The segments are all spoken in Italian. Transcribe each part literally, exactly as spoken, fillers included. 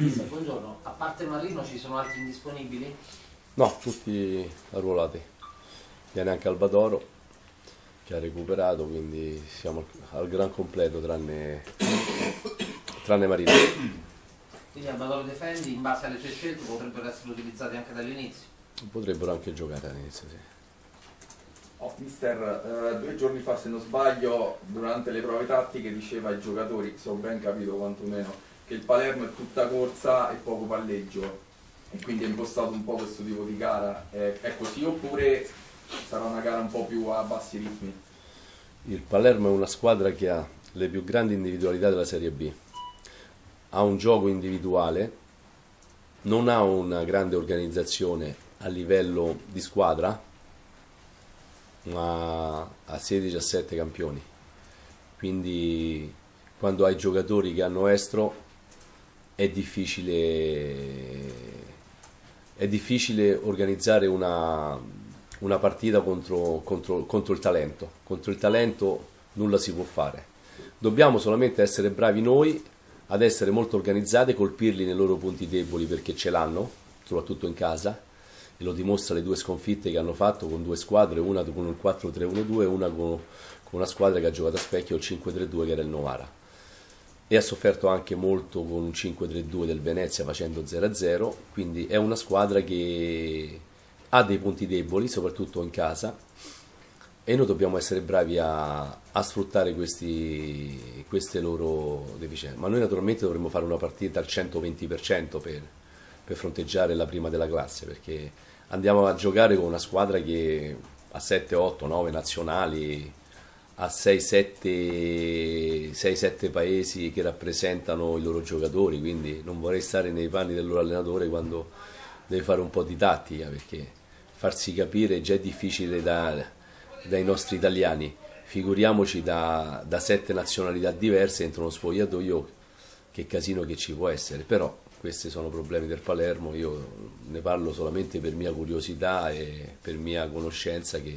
Mister, buongiorno, a parte Marino ci sono altri indisponibili? No, tutti arruolati. Viene anche Albadoro che ha recuperato, quindi siamo al gran completo tranne, tranne Marino. Quindi Albadoro Defendi, in base alle sue scelte, potrebbero essere utilizzati anche dall'inizio? Potrebbero anche giocare all'inizio, sì. Oh, mister, eh, due giorni fa, se non sbaglio, durante le prove tattiche diceva ai giocatori, se ho ben capito quantomeno, che il Palermo è tutta corsa e poco palleggio, e quindi è impostato un po' questo tipo di gara. Eh, è così oppure sarà una gara un po' più a bassi ritmi? Il Palermo è una squadra che ha le più grandi individualità della Serie B, ha un gioco individuale, non ha una grande organizzazione a livello di squadra, ma ha sei diciassette campioni, quindi quando hai giocatori che hanno estro è difficile, è difficile organizzare una, una partita contro, contro, contro il talento. Contro il talento nulla si può fare, dobbiamo solamente essere bravi noi ad essere molto organizzati, colpirli nei loro punti deboli perché ce l'hanno, soprattutto in casa, e lo dimostra le due sconfitte che hanno fatto con due squadre, una con il quattro tre uno due e una con, con una squadra che ha giocato a specchio il cinque tre due che era il Novara, e ha sofferto anche molto con un cinque tre due del Venezia facendo zero a zero, quindi è una squadra che ha dei punti deboli soprattutto in casa e noi dobbiamo essere bravi a, a sfruttare questi, queste loro deficienze, ma noi naturalmente dovremmo fare una partita al centoventi per cento per, per fronteggiare la prima della classe, perché andiamo a giocare con una squadra che ha sette otto nove nazionali, ha sei sette paesi che rappresentano i loro giocatori, quindi non vorrei stare nei panni del loro allenatore quando deve fare un po' di tattica, perché farsi capire già è difficile da, dai nostri italiani, figuriamoci da, da sette nazionalità diverse entro uno spogliatoio, che casino che ci può essere. Però questi sono problemi del Palermo, io ne parlo solamente per mia curiosità e per mia conoscenza che,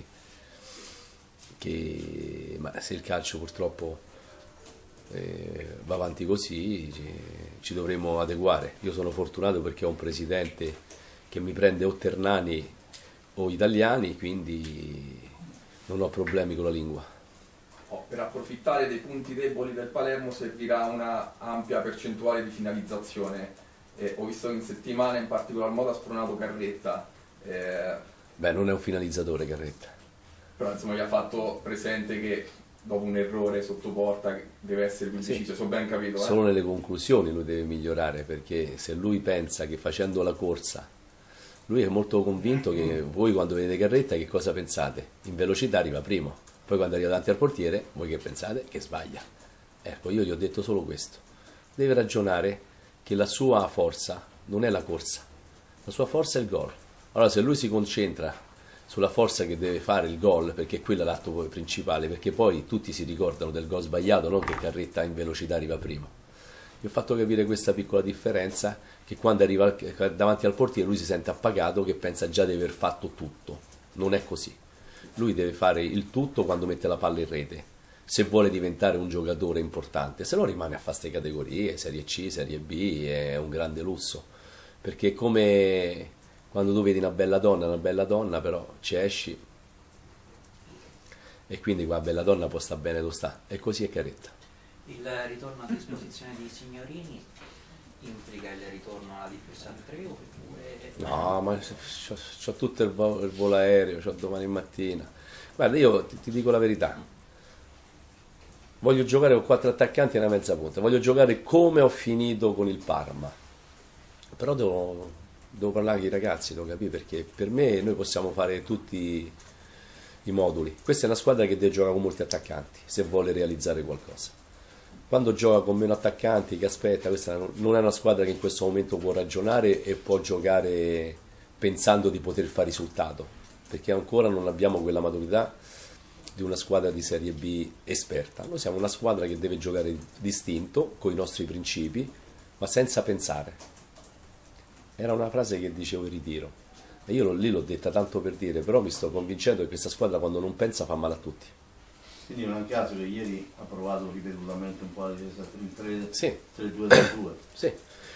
che ma se il calcio purtroppo eh, va avanti così ci, ci dovremo adeguare. Io sono fortunato perché ho un presidente che mi prende o ternani o italiani, quindi non ho problemi con la lingua. Oh, per approfittare dei punti deboli del Palermo servirà una ampia percentuale di finalizzazione. Eh, ho visto che in settimana in particolar modo ha spronato Carretta. Eh, Beh, non è un finalizzatore Carretta. Però insomma gli ha fatto presente che dopo un errore sotto porta deve essere più deciso, sì, se ho ben capito. Eh? Solo nelle conclusioni lui deve migliorare, perché se lui pensa che facendo la corsa, lui è molto convinto che voi quando vedete Carretta che cosa pensate? In velocità arriva primo, poi quando arriva davanti al portiere voi che pensate? Che sbaglia. Ecco, io gli ho detto solo questo, deve ragionare che la sua forza non è la corsa, la sua forza è il gol. Allora se lui si concentra sulla forza che deve fare il gol, perché quello è l'atto principale, perché poi tutti si ricordano del gol sbagliato, non che Carretta in velocità arriva primo. Gli ho fatto capire questa piccola differenza, che quando arriva davanti al portiere lui si sente appagato, che pensa già di aver fatto tutto. Non è così, lui deve fare il tutto quando mette la palla in rete, se vuole diventare un giocatore importante, se no rimane a fare queste categorie, Serie C, Serie B, è un grande lusso, perché come quando tu vedi una bella donna, una bella donna, però ci esci e quindi qua bella donna può sta bene dove sta, e così è Carretta. Il ritorno a disposizione di Signorini implica il ritorno alla difesa al tre oppure... No, ma c'ho tutto il, vo il volo aereo, c'ho domani mattina. Guarda, io ti, ti dico la verità, voglio giocare con quattro attaccanti e una mezza punta, voglio giocare come ho finito con il Parma, però devo, devo parlare con i ragazzi, devo capire, perché per me noi possiamo fare tutti i moduli. Questa è una squadra che deve giocare con molti attaccanti se vuole realizzare qualcosa. Quando gioca con meno attaccanti, che aspetta, questa non è una squadra che in questo momento può ragionare e può giocare pensando di poter fare risultato, perché ancora non abbiamo quella maturità di una squadra di Serie B esperta. Noi siamo una squadra che deve giocare distinto, con i nostri principi, ma senza pensare. Era una frase che dicevo in ritiro, e io lì l'ho detta tanto per dire, però mi sto convincendo che questa squadra quando non pensa fa male a tutti. Quindi non è un caso che ieri ha provato ripetutamente un po' la difesa in tre Sì. tre due tre due. Sì.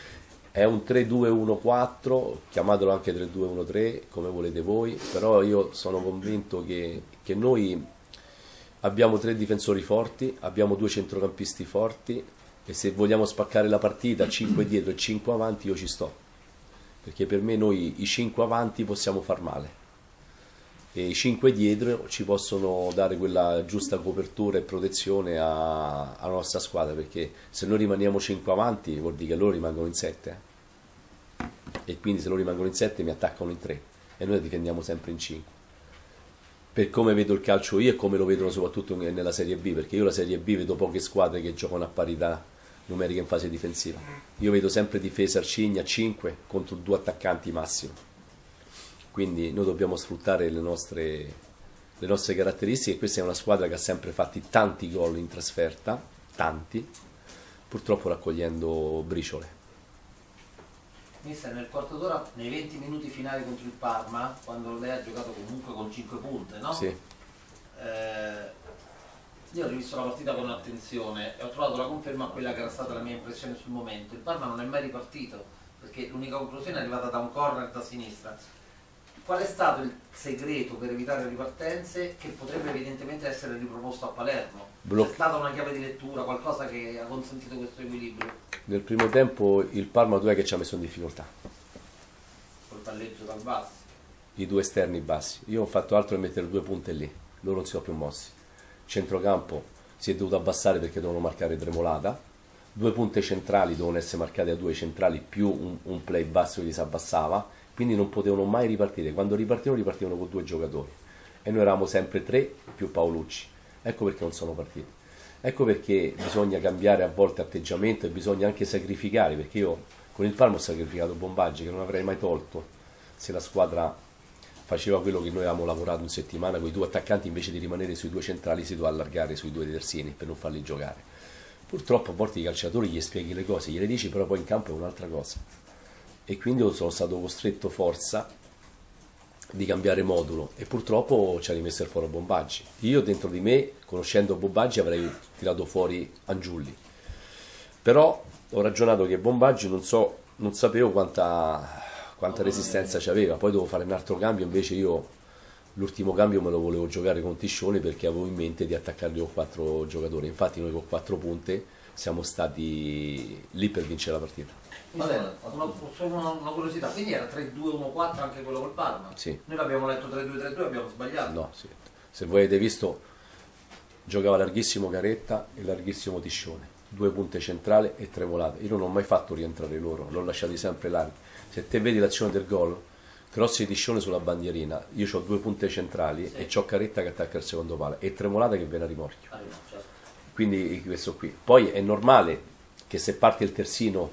È un tre due uno quattro, chiamatelo anche tre due uno tre, come volete voi, però io sono convinto che, che noi abbiamo tre difensori forti, abbiamo due centrocampisti forti e se vogliamo spaccare la partita cinque dietro e cinque avanti io ci sto, perché per me noi i cinque avanti possiamo far male e i cinque dietro ci possono dare quella giusta copertura e protezione a- alla nostra squadra, perché se noi rimaniamo cinque avanti vuol dire che loro rimangono in sette eh. E quindi se loro rimangono in sette mi attaccano in tre e noi difendiamo sempre in cinque, per come vedo il calcio io e come lo vedono soprattutto nella Serie B, perché io la Serie B vedo poche squadre che giocano a parità numerica in fase difensiva. Io vedo sempre difesa arcigna cinque contro due attaccanti massimo, quindi noi dobbiamo sfruttare le nostre, le nostre caratteristiche. Questa è una squadra che ha sempre fatti tanti gol in trasferta, tanti, purtroppo raccogliendo briciole. Mister, nel quarto d'ora, nei venti minuti finali contro il Parma, quando lei ha giocato comunque con cinque punte, no? Sì. Eh, io ho rivisto la partita con attenzione e ho trovato la conferma a quella che era stata la mia impressione sul momento. Il Parma non è mai ripartito, perché l'unica conclusione è arrivata da un corner da sinistra. Qual è stato il segreto per evitare ripartenze che potrebbe evidentemente essere riproposto a Palermo? Bloc- C'è stata una chiave di lettura, qualcosa che ha consentito questo equilibrio? Nel primo tempo il Parma due che ci ha messo in difficoltà, Col palleggio dal basso. i due esterni bassi. Io ho fatto altro che mettere due punte lì, loro non si sono più mossi. Centrocampo si è dovuto abbassare perché dovevano marcare Tremolata, due punte centrali dovevano essere marcate a due centrali più un, un play basso che gli si abbassava, quindi non potevano mai ripartire. Quando ripartivano ripartivano con due giocatori e noi eravamo sempre tre più Paolucci. Ecco perché non sono partiti, ecco perché bisogna cambiare a volte atteggiamento e bisogna anche sacrificare, perché io con il Parma ho sacrificato Bombaggi che non avrei mai tolto se la squadra faceva quello che noi avevamo lavorato in settimana con i due attaccanti, invece di rimanere sui due centrali si doveva allargare sui due terzini per non farli giocare. Purtroppo a volte i calciatori gli spieghi le cose, gliele dici, però poi in campo è un'altra cosa, e quindi io sono stato costretto forza di cambiare modulo e purtroppo ci ha rimesso il fuori Bombaggi. Io dentro di me, conoscendo Bombaggi, avrei tirato fuori Angiulli, però ho ragionato che Bombaggi non so, non sapevo quanta, quanta resistenza c'aveva, poi dovevo fare un altro cambio, invece io l'ultimo cambio me lo volevo giocare con Tiscione perché avevo in mente di attaccarli con quattro giocatori, infatti noi con quattro punte siamo stati lì per vincere la partita. Una, una, una curiosità, quindi era tre due uno quattro anche quello col Parma? Sì. Noi l'abbiamo letto tre due tre due e abbiamo sbagliato. No, sì. Se voi avete visto, giocava larghissimo Caretta e larghissimo Tiscione, due punte centrali e tre volate. Io non ho mai fatto rientrare loro, l'ho lasciati sempre larghi. Se te vedi l'azione del gol, Crossi e Tiscione sulla bandierina, io ho due punte centrali, sì, e c'ho Caretta che attacca il secondo palo e Tremolata che viene a rimorchio. Ah, no, certo. Quindi questo qui. Poi è normale che se parte il terzino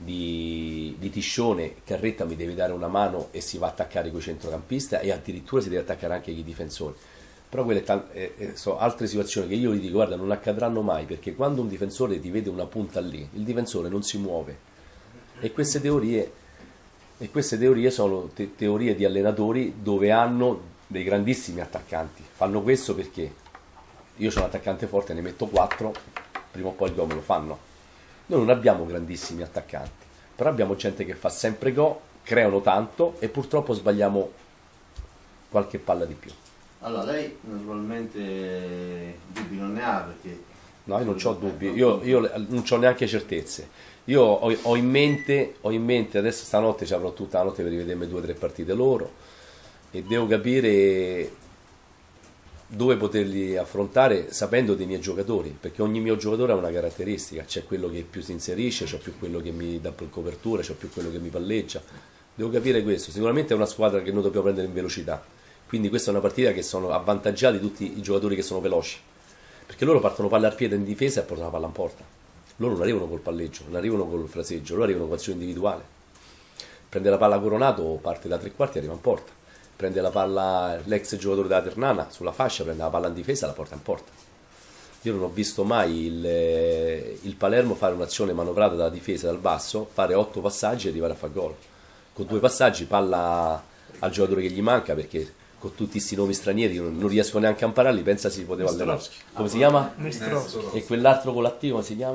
di, di Tiscione, Carretta mi deve dare una mano e si va a attaccare coi centrocampista e addirittura si deve attaccare anche i difensori. Però quelle eh, eh, sono altre situazioni che io gli dico, guarda, non accadranno mai, perché quando un difensore ti vede una punta lì, il difensore non si muove. E queste teorie, e queste teorie sono te- teorie di allenatori dove hanno dei grandissimi attaccanti. Fanno questo perché io sono un attaccante forte, ne metto quattro, prima o poi il gol me lo fanno. Noi non abbiamo grandissimi attaccanti, però abbiamo gente che fa sempre gol, creano tanto e purtroppo sbagliamo qualche palla di più. Allora, lei naturalmente dubbi non ne ha perché... No, io non ho dubbi, io, io non ho neanche certezze. Io ho, ho, in mente, ho in mente, adesso stanotte ci avrò tutta la notte per rivedermi due o tre partite loro e devo capire dove poterli affrontare sapendo dei miei giocatori, perché ogni mio giocatore ha una caratteristica, c'è quello che più si inserisce, c'è più quello che mi dà copertura, c'è più quello che mi palleggia. Devo capire questo. Sicuramente è una squadra che noi dobbiamo prendere in velocità, quindi questa è una partita che sono avvantaggiati tutti i giocatori che sono veloci, perché loro partono palla al piede in difesa e portano la palla in porta. Loro non arrivano col palleggio, non arrivano col fraseggio, loro arrivano con azione individuale. Prende la palla Coronato, parte da tre quarti e arriva in porta. Prende la palla l'ex giocatore della Ternana sulla fascia, prende la palla in difesa e la porta in porta. Io non ho visto mai il, il Palermo fare un'azione manovrata dalla difesa dal basso, fare otto passaggi e arrivare a fare gol. Con due passaggi palla al giocatore che gli manca, perché con tutti questi nomi stranieri non, non riesco neanche a impararli, pensa si poteva allenare. Come si chiama? Mistrowski. E quell'altro con l'attivo come si chiama?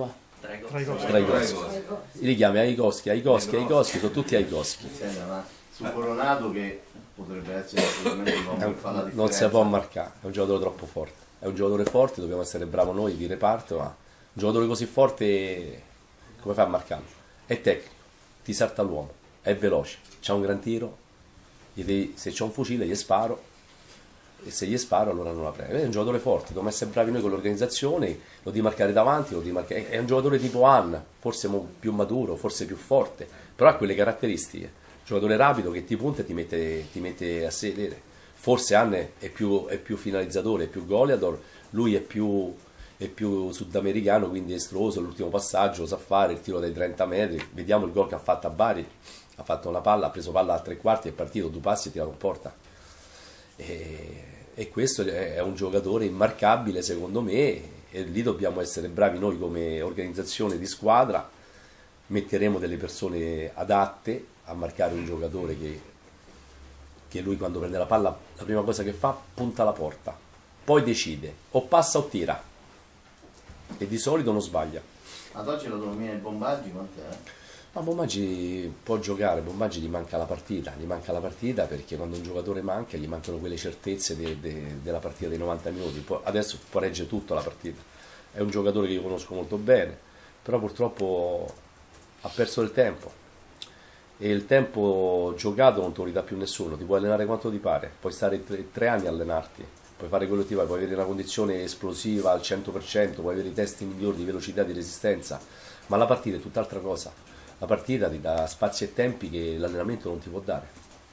Traicoschi. Traicoschi. Li chiami Aikoschi, Aikoschi, Aikoschi, sono tutti Aikoschi. Senta, ma su Coronato che potrebbe essere assolutamente l'uomo che fa la differenza. Non si può marcare, è un giocatore troppo forte. È un giocatore forte, dobbiamo essere bravo noi di reparto, ma un giocatore così forte come fai a marcarlo? È tecnico, ti salta l'uomo, è veloce, c'ha un gran tiro, gli devi- se c'è un fucile gli sparo, e se gli sparo allora non la prende. È un giocatore forte, dobbiamo essere bravi noi con l'organizzazione, lo di marcare davanti, lo di marcare... è un giocatore tipo Anna, forse mo- più maturo, forse più forte, però ha quelle caratteristiche. Un giocatore rapido che ti punta e ti mette, ti mette a sedere. Forse Anne è più, è più finalizzatore, è più goleador, lui è più, è più sudamericano, quindi è estroso, l'ultimo passaggio lo sa fare, il tiro dai trenta metri, vediamo il gol che ha fatto a Bari, ha fatto una palla, ha preso palla a tre quarti, è partito, due passi e tirato in porta. E, e questo è un giocatore immarcabile secondo me, e lì dobbiamo essere bravi noi come organizzazione di squadra, metteremo delle persone adatte a marcare un giocatore che, che lui quando prende la palla la prima cosa che fa punta la porta, poi decide o passa o tira e di solito non sbaglia. Ad oggi l'autonomia dei Bombaggi quant'è? Ma Bombaggi può giocare, Bombaggi gli manca la partita, gli manca la partita perché quando un giocatore manca gli mancano quelle certezze de, de, della partita dei novanta minuti. Poi, adesso può reggere tutta la partita, è un giocatore che io conosco molto bene, però purtroppo ha perso il tempo e il tempo giocato non te lo ridà più nessuno, ti puoi allenare quanto ti pare, puoi stare tre, tre anni a allenarti, puoi fare quello che ti pare, puoi avere una condizione esplosiva al cento per cento, puoi avere i testi migliori di velocità, di resistenza, ma la partita è tutt'altra cosa. La partita ti dà spazi e tempi che l'allenamento non ti può dare.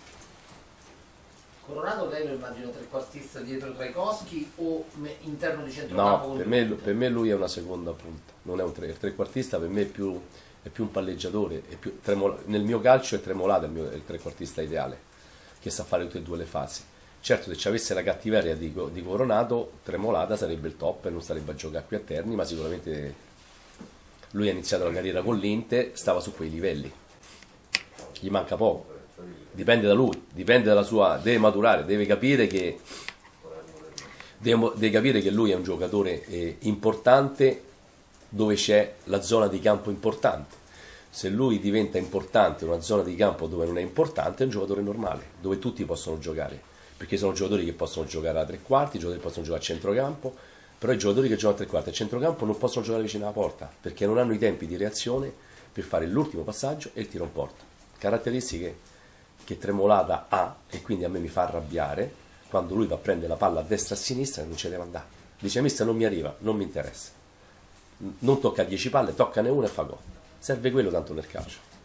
Coronato lei lo immagino trequartista dietro Traicoschi o me- interno di centrocampo? No, con per due me, punte? per me lui è una seconda punta, non è un tre, il trequartista per me è più, è più un palleggiatore, è più tremol- nel mio calcio è Tremolata il, mio, è il trequartista ideale, che sa fare tutte e due le fasi. Certo, se ci avesse la cattiveria di, di Coronato, Tremolata sarebbe il top e non sarebbe a giocare qui a Terni, ma sicuramente lui ha iniziato la carriera con l'Inter, stava su quei livelli, gli manca poco, dipende da lui, dipende dalla sua, deve maturare, deve capire che deve, deve capire che lui è un giocatore eh, importante dove c'è la zona di campo importante. Se lui diventa importante in una zona di campo dove non è importante, è un giocatore normale, dove tutti possono giocare, perché sono giocatori che possono giocare a tre quarti, giocatori che possono giocare a centrocampo, però i giocatori che giocano a tre quarti e a centrocampo non possono giocare vicino alla porta, perché non hanno i tempi di reazione per fare l'ultimo passaggio e il tiro in porta. Caratteristiche che Tremolata ha, e quindi a me mi fa arrabbiare quando lui va a prendere la palla a destra e a sinistra e non ce deve andare. Dice mister non mi arriva, non mi interessa, non tocca dieci palle, toccane una e fa gol. Serve quello tanto nel calcio.